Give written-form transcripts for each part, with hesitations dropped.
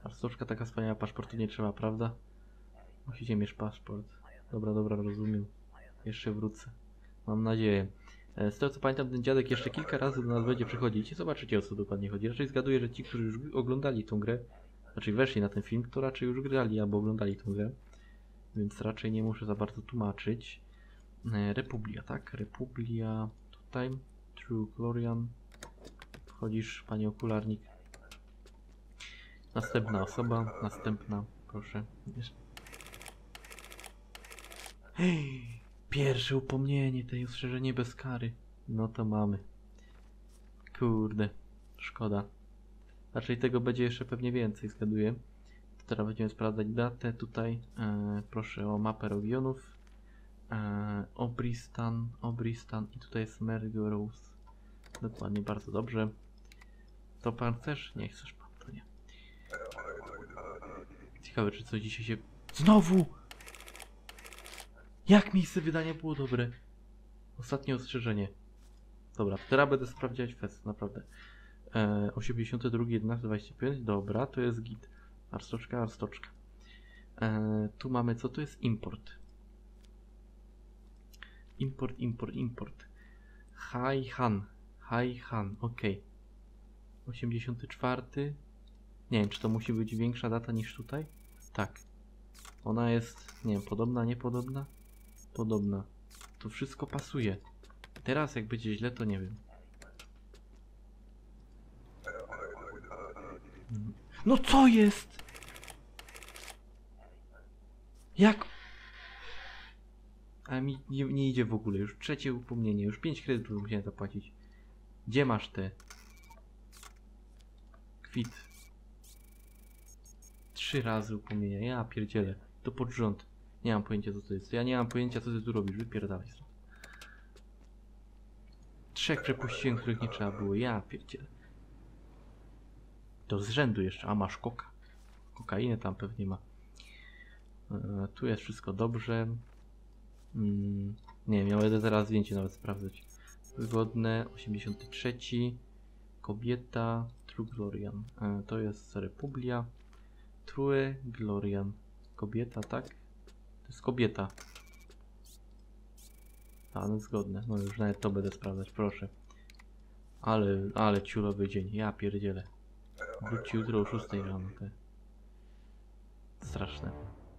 Arstoczka taka wspaniała, paszportu nie trzeba, prawda? Musicie mieć paszport. Dobra, dobra, rozumiem. Jeszcze wrócę. Mam nadzieję. Z tego co pamiętam, ten dziadek jeszcze kilka razy do nas będzie przychodzić i zobaczycie, o co dokładnie chodzi. Raczej zgaduję, że ci, którzy już oglądali tą grę, znaczy weszli na ten film, to raczej już grali albo oglądali tą grę. Więc raczej nie muszę za bardzo tłumaczyć. Republia, tak? Republia. Tutaj. True Glorian. Wchodzisz, panie okularnik. Następna osoba. Następna. Proszę. Hej! Pierwsze upomnienie, tej ostrzeżenie bez kary. No to mamy. Kurde. Szkoda. Raczej tego będzie jeszcze pewnie więcej, zgaduję. To teraz będziemy sprawdzać datę tutaj. Proszę o mapę regionów. Obristan i tutaj jest Mergorous. Dokładnie, bardzo dobrze. To pan chcesz? Nie chcesz pan, to nie. Ciekawe, czy coś dzisiaj się... Znowu! Jak miejsce wydania było dobre? Ostatnie ostrzeżenie. Dobra, teraz będę sprawdzać fest, naprawdę. 82, 11, 25, dobra, to jest git. Arstoczka. Tu mamy, co to jest? Import. Import. Haihan, ok. 84. Nie wiem, czy to musi być większa data niż tutaj? Tak. Ona jest, nie wiem, podobna, niepodobna? Podobna. To wszystko pasuje. Teraz jak będzie źle, to nie wiem. No co jest? Jak? A mi nie idzie w ogóle. Już trzecie upomnienie. Już 5 kredytów musiałem zapłacić. Gdzie masz te? Kwit. 3 razy upomnienia. Ja pierdzielę. To pod rząd. Nie mam pojęcia, co to jest. Ja nie mam pojęcia, co ty tu robisz. Wypierdalaj stąd. 3 przepuściłem, których nie trzeba było. Ja pierdzielę. To z rzędu jeszcze. A masz koka. Kokainę tam pewnie ma. Tu jest wszystko dobrze. Nie wiem, ja będę teraz zdjęcie nawet sprawdzać. Wygodne, 83. Kobieta, True Glorian. To jest Republia. True Glorian. Kobieta, tak? To jest kobieta. A, no zgodne. No już nawet to będę sprawdzać, proszę. Ale ciulowy dzień. Ja pierdzielę. Wróć jutro o 6 rano. Straszne.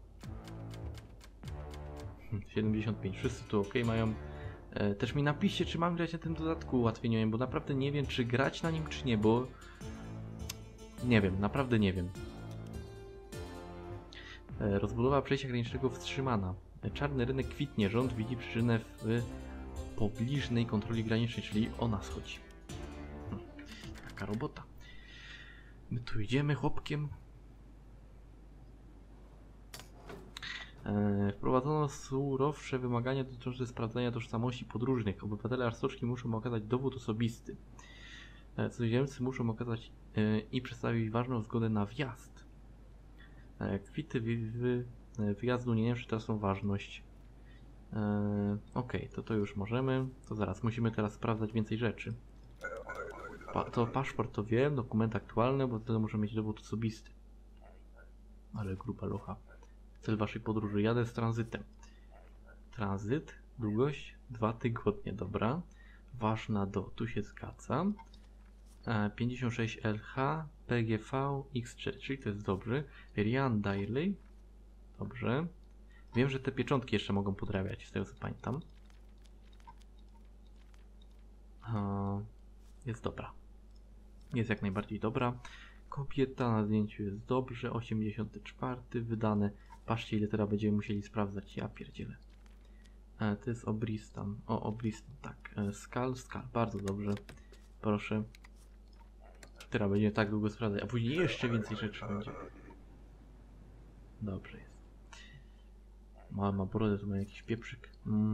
75. Wszyscy tu ok mają. Też mi napiszcie, czy mam grać na tym dodatku ułatwieniowym, bo naprawdę nie wiem, czy grać na nim, czy nie, bo... Nie wiem, naprawdę nie wiem. Rozbudowa przejścia granicznego wstrzymana. Czarny rynek kwitnie. Rząd widzi przyczynę w pobliżnej kontroli granicznej, czyli o nas chodzi. Taka robota. My tu idziemy chłopkiem. Wprowadzono surowsze wymagania dotyczące sprawdzania tożsamości podróżnych. Obywatele Arstoczki muszą okazać dowód osobisty. Cudzoziemcy muszą okazać i przedstawić ważną zgodę na wjazd. Kwity wyjazdu nie wiem, czy tracą ważność. Ok, to już możemy. To zaraz, musimy teraz sprawdzać więcej rzeczy. To paszport to wiem, dokument aktualny, bo wtedy muszę mieć dowód osobisty. Ale gruba locha. Cel waszej podróży. Jadę z tranzytem. Tranzyt, długość 2 tygodnie, dobra. Ważna tu się zgadza. 56 LH, PGV, X3, czyli to jest dobrze. Rian Daily, dobrze. Wiem, że te pieczątki jeszcze mogą podrabiać, z tego co pamiętam. Jest dobra. Jest jak najbardziej dobra. Kobieta na zdjęciu jest dobrze. 84 wydane. Patrzcie, ile teraz będziemy musieli sprawdzać. Ja pierdzielę. To jest Obristan. Obristan, tak. Skal, bardzo dobrze. Proszę. Teraz będziemy tak długo sprawdzać, a później jeszcze więcej rzeczy będzie. Dobrze jest. Ma brodę, tu ma jakiś pieprzyk.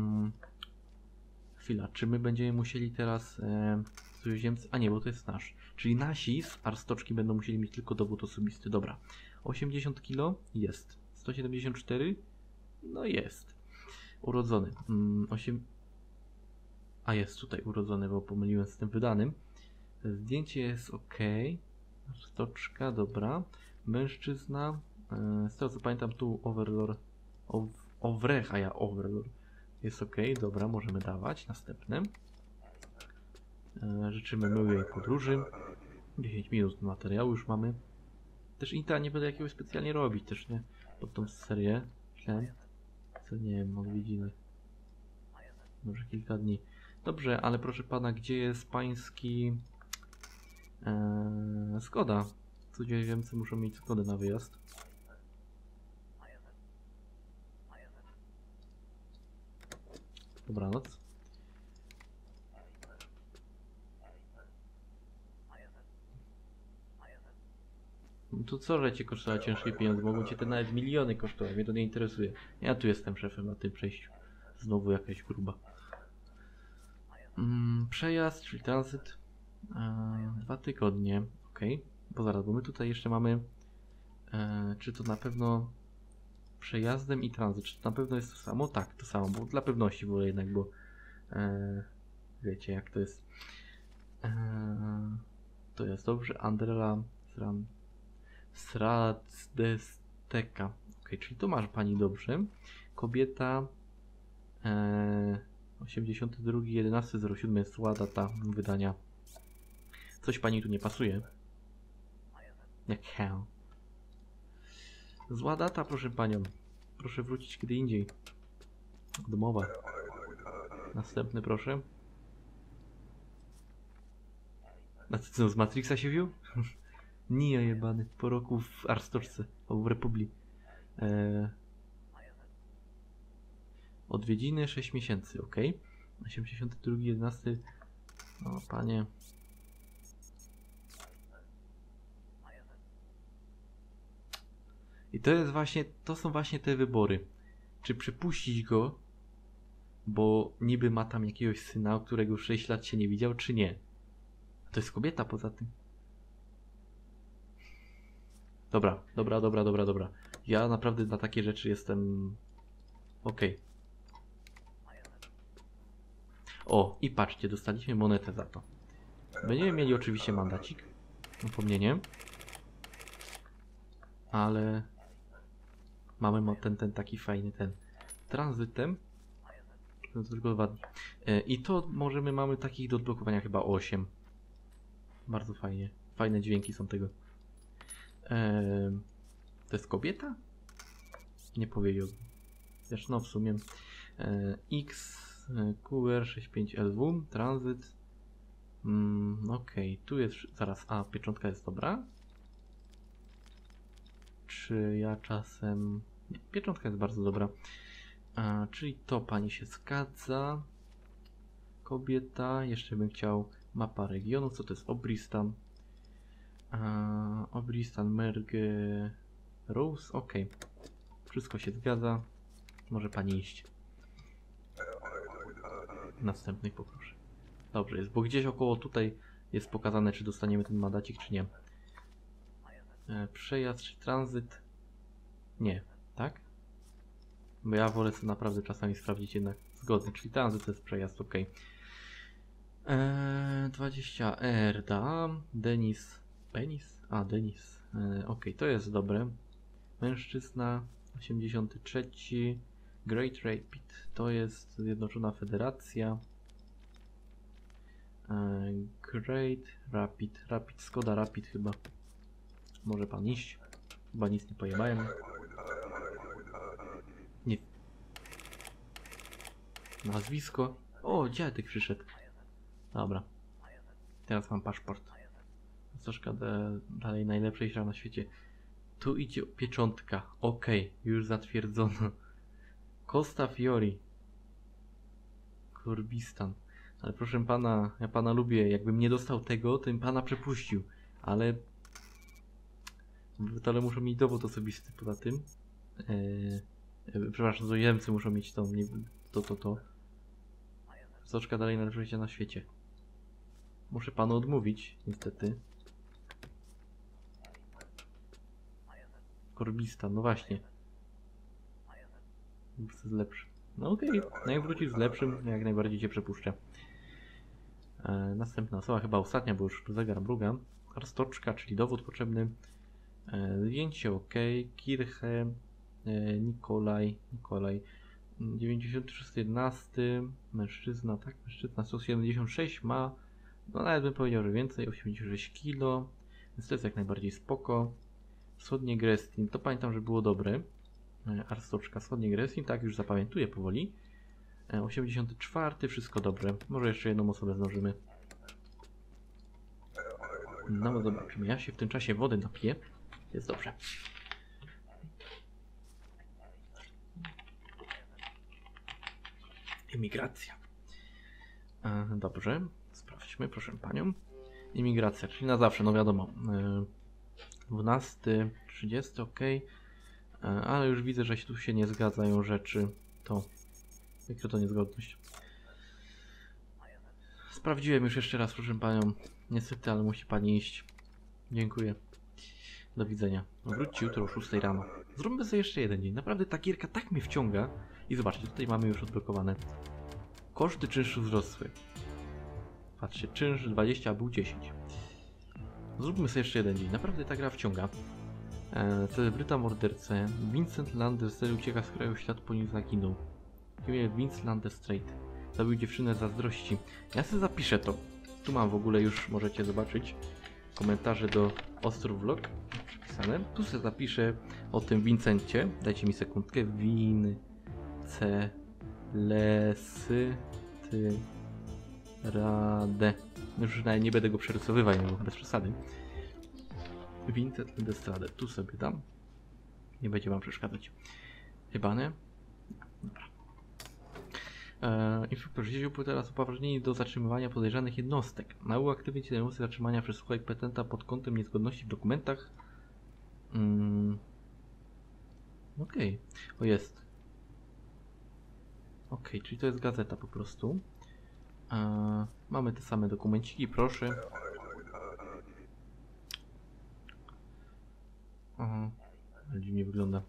Chwila, czy my będziemy musieli teraz cudzoziemcy... A nie, bo to jest nasz. Czyli nasi z Arstoczki będą musieli mieć tylko dowód osobisty. Dobra. 80 kg? Jest. 174? No jest. Urodzony. 8... A jest tutaj urodzony, bo pomyliłem z tym wydanym. Zdjęcie jest ok. Arstoczka, dobra. Mężczyzna. Z tego co pamiętam tu Overlord. Owrech, a ja Overlord. Jest ok, dobra, możemy dawać. Następne. Życzymy miłej podróży. 10 minut materiału już mamy. Też inta nie będę jakiegoś specjalnie robić, też nie? Pod tą serię. Myślałem. Co nie wiem, odwiedziny. Może kilka dni. Dobrze, ale proszę pana, gdzie jest pański Skoda? Cudzoziemcy muszą mieć Skodę na wyjazd. Dobranoc. No to co, że cię kosztowała ciężkie pieniądze? Mogą cię te nawet miliony kosztować, mnie to nie interesuje. Ja tu jestem szefem na tym przejściu. Znowu jakaś gruba. Przejazd, czyli tranzyt. 2 tygodnie. Ok. Bo zaraz, bo my tutaj jeszcze mamy... czy to na pewno przejazdem i tranzyt? Czy to na pewno jest to samo? Tak, to samo, bo dla pewności wolę jednak, bo... wiecie jak to jest. To jest dobrze. Andrela Srazdesteka. Ok, czyli to masz pani dobrze. Kobieta 82.11.07 jest zła data wydania. Coś pani tu nie pasuje. Jak hell. Zła data, proszę panią. Proszę wrócić kiedy indziej. Domowa. Następny proszę. A co, z Matrixa się wziął? Nie jebany, po roku w Arstoczce, albo w Republii. Odwiedziny 6 miesięcy, ok. 82.11. No panie. I to jest właśnie, to są właśnie te wybory. Czy przypuścić go, bo niby ma tam jakiegoś syna, o którego 6 lat się nie widział, czy nie? To jest kobieta poza tym. Dobra. Ja naprawdę na takie rzeczy jestem... okej. O, i patrzcie, dostaliśmy monetę za to. Będziemy mieli oczywiście mandacik. Upomnienie. Ale... mamy ten taki fajny ten... tranzytem. To tylko 2 dni. I to mamy takich do odblokowania chyba 8. Bardzo fajnie. Fajne dźwięki są tego. To jest kobieta? Nie powiedział. Zresztą no w sumie. X QR65LW tranzyt. Okej, tu jest zaraz. A, pieczątka jest dobra. Czy ja czasem... Nie, pieczątka jest bardzo dobra. Czyli to pani się zgadza. Kobieta. Jeszcze bym chciał mapa regionu. Co to jest? Obristan. Obristan, Merge, Rose. Ok. Wszystko się zgadza. Może pani iść. Następnych poproszę. Dobrze jest, bo gdzieś około tutaj jest pokazane, czy dostaniemy ten mandacik, czy nie. Przejazd czy tranzyt? Nie, tak? Bo ja wolę sobie naprawdę czasami sprawdzić jednak zgodnie, czyli tranzyt to jest przejazd, ok. 20R, da. Denis. Penis? A, Denis. Ok, to jest dobre. Mężczyzna 83. Great Rapid. To jest Zjednoczona Federacja. Great Rapid. Skoda Rapid chyba. Może pan iść. Chyba nic nie pojebałem. Nie. Nazwisko. O, dziadek przyszedł. Dobra. Teraz mam paszport. Troszkę dalej najlepszej na świecie. Tu idzie pieczątka. Okej, już zatwierdzono. Costa Fiori. Kurbistan. Ale proszę pana, ja pana lubię. Jakbym nie dostał tego, to bym pana przepuścił. Ale... ale muszą mieć dowód osobisty poza tym. Przepraszam, cudzoziemcy muszą mieć to. Nie, to. Troszkę dalej najlepszej życia na świecie. Muszę panu odmówić, niestety. Korbista, no właśnie. Jest lepszy. No okej, no jak wrócisz z lepszym, jak najbardziej cię przepuszczę. Następna osoba, chyba ostatnia, bo już zegar mruga. Arstoczka, czyli dowód potrzebny. Zdjęcie ok. Kirche, Nikolaj, 9611, mężczyzna, tak, mężczyzna 176 ma, no nawet bym powiedział, że więcej, 86 kg, więc to jest jak najbardziej spoko. Wschodnie Grestin, to pamiętam, że było dobre. Arstoczka, Wschodnie Grestin, tak, już zapamiętuję powoli. 84, wszystko dobre. Może jeszcze jedną osobę zdążymy. No zobaczymy, ja się w tym czasie wody napiję. Jest dobrze. Imigracja. Dobrze, sprawdźmy, proszę panią. Imigracja, czyli na zawsze, no wiadomo. 12, 30, ok. Ale już widzę, że tu się nie zgadzają rzeczy. To. Jaka to niezgodność? Sprawdziłem już jeszcze raz, proszę panią. Niestety, ale musi pani iść. Dziękuję. Do widzenia. Wróćcie jutro o 6 rano. Zróbmy sobie jeszcze jeden dzień. Naprawdę ta gierka tak mnie wciąga. I zobaczcie, tutaj mamy już odblokowane. Koszty czynszu wzrosły. Patrzcie, czynsz 20, a był 10. Zróbmy sobie jeszcze jeden dzień. Naprawdę ta gra wciąga. Celebryta mordercę. Vincent Landestrate ucieka z kraju, ślad po nim zaginął. Vincent Landestrate. Zabił dziewczynę z zazdrości. Ja sobie zapiszę to. Tu mam w ogóle już, możecie zobaczyć, komentarze do Ostrów Vlog przypisane. Tu sobie zapiszę o tym Vincencie. Dajcie mi sekundkę. Radę. Już nawet nie będę go przerysowywać, bo bez przesady. Vincent Landestrate. Tu sobie dam. Nie będzie wam przeszkadzać. Chyba nie? Dobra. Instruktor dziś teraz upoważnieni do zatrzymywania podejrzanych jednostek. Na uaktywnienie jednostek zatrzymania przez słuchaj petenta pod kątem niezgodności w dokumentach. Okej. O, jest. Okej, czyli to jest gazeta po prostu. Mamy te same dokumenciki, proszę. Dziwnie wygląda.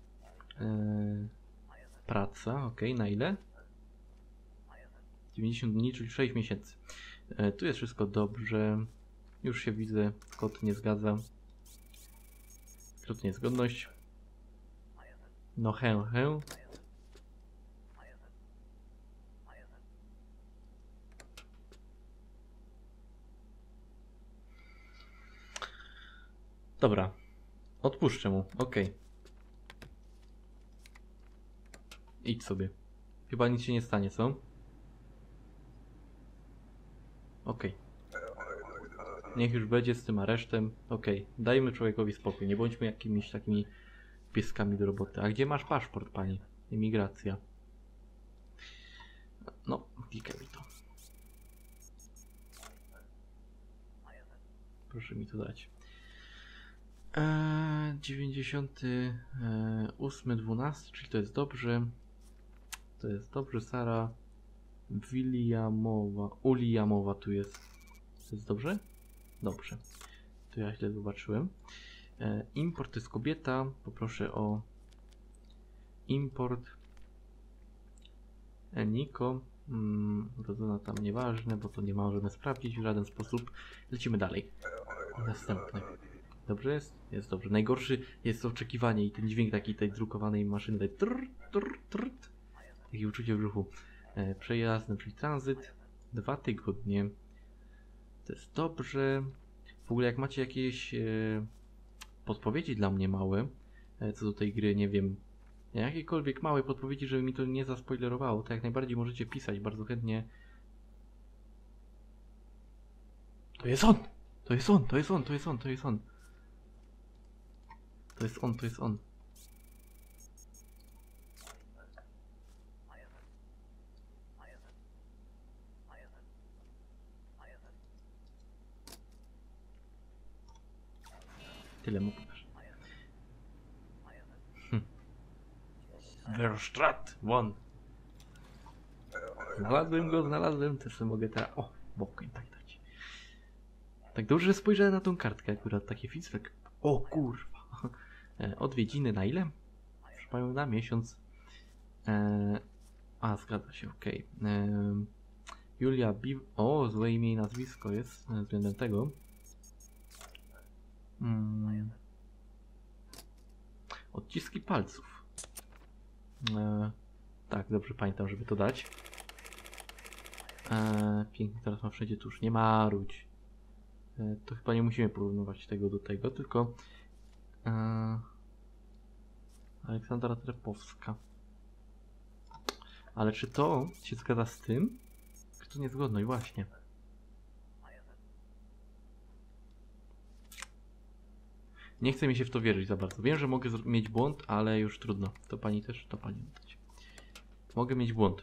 Praca, okej, na ile? 90 dni, czyli 6 miesięcy. Tu jest wszystko dobrze. Już się widzę, kod nie zgadza. Krótka niezgodność. No hę. Dobra. Odpuszczę mu, okej. Idź sobie. Chyba nic się nie stanie, co? Okej. Niech już będzie z tym aresztem. Okej. Dajmy człowiekowi spokój. Nie bądźmy jakimiś takimi pieskami do roboty. A gdzie masz paszport, pani? Imigracja. No, klikaj mi to. Proszę mi to dać. 98.12, czyli to jest dobrze. To jest dobrze, Sara Uliamowa tu jest. To jest dobrze? Dobrze. To ja źle zobaczyłem. Import to jest kobieta. Poproszę o import. Niko. Rodzona tam nieważne, bo to nie możemy sprawdzić w żaden sposób. Lecimy dalej. Następny. Dobrze jest? Jest dobrze. Najgorszy jest to oczekiwanie i ten dźwięk taki tej drukowanej maszyny. Taki takie uczucie w brzuchu. Przejazd, czyli tranzyt. 2 tygodnie. To jest dobrze. W ogóle jak macie jakieś podpowiedzi dla mnie małe, co do tej gry, nie wiem, jakiekolwiek małe podpowiedzi, żeby mi to nie zaspoilerowało, to jak najbardziej możecie pisać, bardzo chętnie. To jest on! To jest on! To jest on! To jest on! To jest on! To jest on! To jest on! Tyle mu pokażę. Verstrat! Won! Znalazłem, to sobie mogę teraz... O! Bokiem tak dać. Tak dobrze, że spojrzałem na tą kartkę akurat, taki feedback. O kurwa! Odwiedziny na ile? Proszę panią, na miesiąc. Zgadza się, okej. Julia Biv... O, złe imię i nazwisko jest względem tego. Odciski palców. Tak, dobrze pamiętam, żeby to dać. Pięknie, teraz mam wszędzie tusz. Nie marudź. To chyba nie musimy porównywać tego do tego, tylko Aleksandra Trepowska. Ale czy to się zgadza z tym? Kto niezgodność, właśnie. Nie chce mi się w to wierzyć za bardzo. Wiem, że mogę mieć błąd, ale już trudno. To pani też? To pani oddać. Mogę mieć błąd.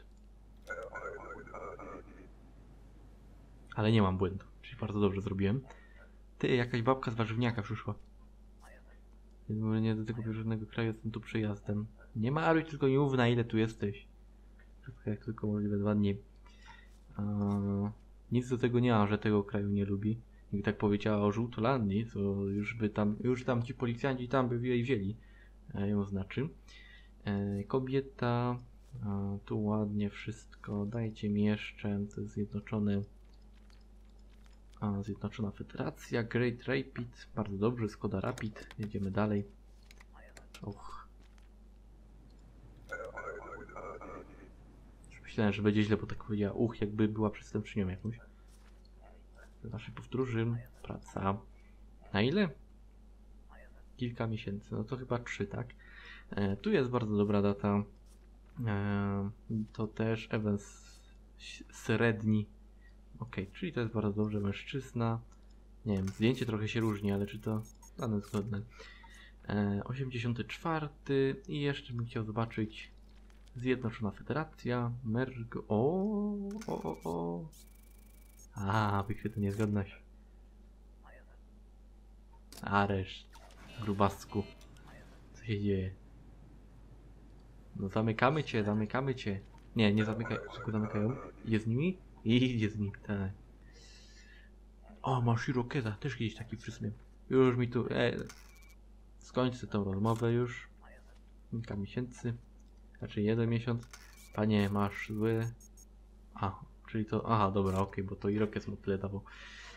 Ale nie mam błędu. Czyli bardzo dobrze zrobiłem. Ty, jakaś babka z warzywniaka przyszła. Nie do tego różnego kraju, jestem tu przyjazdem. Nie maruj, tylko nie mów, na ile tu jesteś. Wszystko jak tylko możliwe, 2 dni. Nic do tego nie ma, że tego kraju nie lubi. Jakby tak powiedziała o Żółtolandii, to już tam ci policjanci tam by jej wzięli. Ją znaczy. Kobieta. Tu ładnie wszystko. Dajcie mi jeszcze. To jest Zjednoczona Federacja. Great Rapid. Bardzo dobrze. Skoda Rapid. Jedziemy dalej. Myślałem, że będzie źle, bo tak powiedziała jakby była przestępczynią jakąś. Naszej powtórzy. Praca. Na ile? Kilka miesięcy. No to chyba 3, tak? Tu jest bardzo dobra data. To też Evans średni. Ok, czyli to jest bardzo dobrze. Mężczyzna. Nie wiem, zdjęcie trochę się różni, ale czy to dane zgodne. 84 i jeszcze bym chciał zobaczyć Zjednoczona Federacja. Mergo. O. Wykryto niezgodność. Areszt. Grubasku. Co się dzieje? No zamykamy cię. Nie zamykaj, tylko zamykają. Idzie z nimi? Idzie z nimi, tak. O, masz Irokeza, też kiedyś taki przysmiał. Już mi tu... skończę tą rozmowę już. Kilka miesięcy. Znaczy 1 miesiąc. Panie, masz zły... czyli to... Aha, dobra, okej, bo to Irokez mu tyle dawał.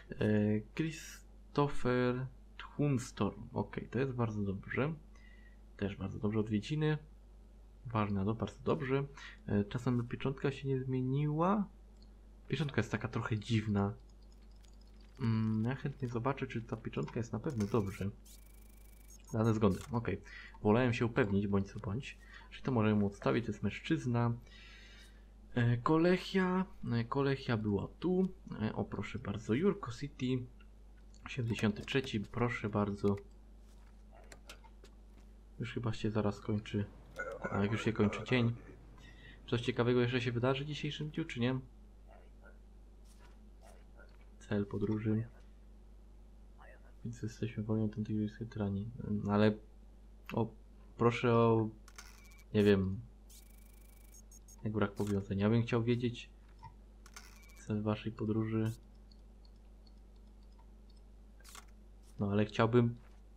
Christopher Thunstorm. Okej, to jest bardzo dobrze. Też bardzo dobrze. Odwiedziny. Ważne, no bardzo dobrze. Czasem pieczątka się nie zmieniła. Pieczątka jest taka trochę dziwna. Ja chętnie zobaczę, czy ta pieczątka jest na pewno dobrze. Dane zgody. Ok. Wolałem się upewnić, bądź co bądź. Czyli to możemy mu odstawić. To jest mężczyzna. Kolechia była tu. O, proszę bardzo. Jurko City. 73. Proszę bardzo. Już chyba się zaraz kończy. Tak, już się kończy dzień. Coś ciekawego jeszcze się wydarzy w dzisiejszym dniu, czy nie? Cel podróży. Więc jesteśmy wolni tentyjskiej tyranii. Ale... proszę o... Nie wiem... Jak brak powiązań. Ja bym chciał wiedzieć... Cel waszej podróży... No ale chciałbym...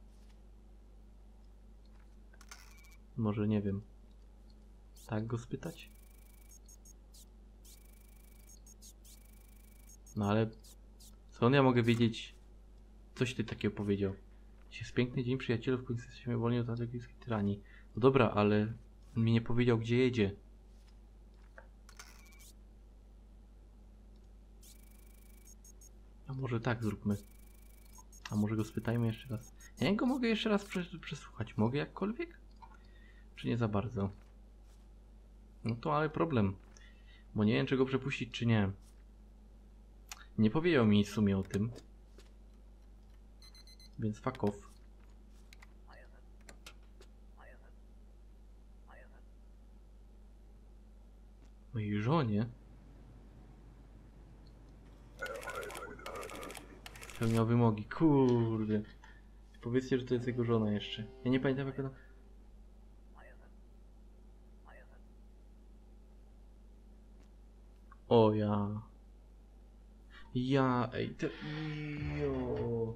Może nie wiem... Tak go spytać? No ale... Skąd ja mogę wiedzieć... Coś ty takiego powiedział? Dzisiaj jest piękny dzień, przyjacielu, w końcu jesteśmy wolni od angielskiej tyranii. No dobra, ale... On mi nie powiedział, gdzie jedzie. A może tak zróbmy. A może go spytajmy jeszcze raz. Ja go mogę jeszcze raz przesłuchać. Mogę jakkolwiek? Czy nie za bardzo? No to ale problem. Bo nie wiem, czy go przepuścić, czy nie. Nie powiedział mi w sumie o tym. Więc fuck off. Mojej żonie? Spełniał wymogi. Kurde. Powiedzcie, że to jest jego żona jeszcze. Ja nie pamiętam jak ona... O ja... ej, to... Jo.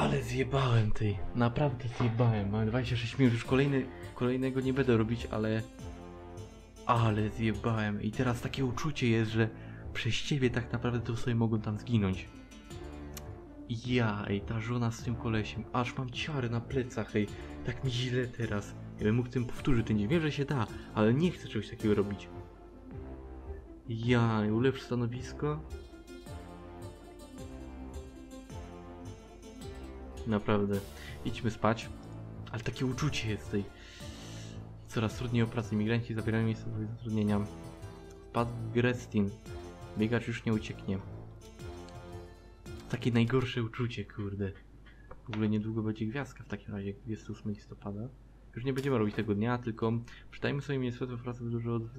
Ale zjebałem tej. Naprawdę zjebałem. Mam 26 minut, już kolejnego nie będę robić, ale... Ale zjebałem. I teraz takie uczucie jest, że przez ciebie tak naprawdę to sobie mogą tam zginąć. Ja, ej, ta żona z tym kolesiem. Aż mam ciary na plecach, ej. Tak mi źle teraz. Ja bym mógł tym powtórzyć ten dzień. Wiem, że się da, ale nie chcę czegoś takiego robić. Ja, ulepsz stanowisko. Naprawdę. Idźmy spać. Ale takie uczucie jest tej. Coraz trudniej o pracę. Imigranci zabierają miejsce do zatrudnienia. Pat Grestin. Biegacz już nie ucieknie. Takie najgorsze uczucie, kurde. W ogóle niedługo będzie gwiazdka w takim razie, 28 listopada. Już nie będziemy robić tego dnia, tylko przeczytajmy sobie miejsce pracy dużo od...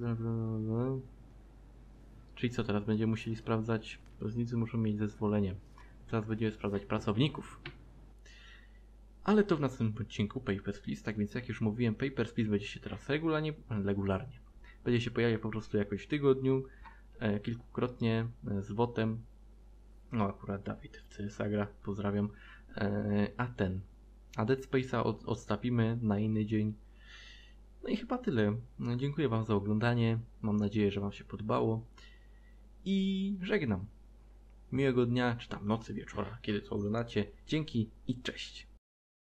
Czyli co, teraz będziemy musieli sprawdzać... Pracownicy muszą mieć zezwolenie. Teraz będziemy sprawdzać pracowników. Ale to w następnym odcinku Papers, Please. Tak więc jak już mówiłem, Papers, Please będzie się teraz regularnie. Będzie się pojawiał po prostu jakoś w tygodniu, kilkukrotnie z botem. No akurat Dawid w CSa gra, pozdrawiam. A Dead Space'a odstawimy na inny dzień. No i chyba tyle. Dziękuję wam za oglądanie. Mam nadzieję, że wam się podobało. I żegnam. Miłego dnia, czy tam nocy, wieczora, kiedy to oglądacie. Dzięki i cześć.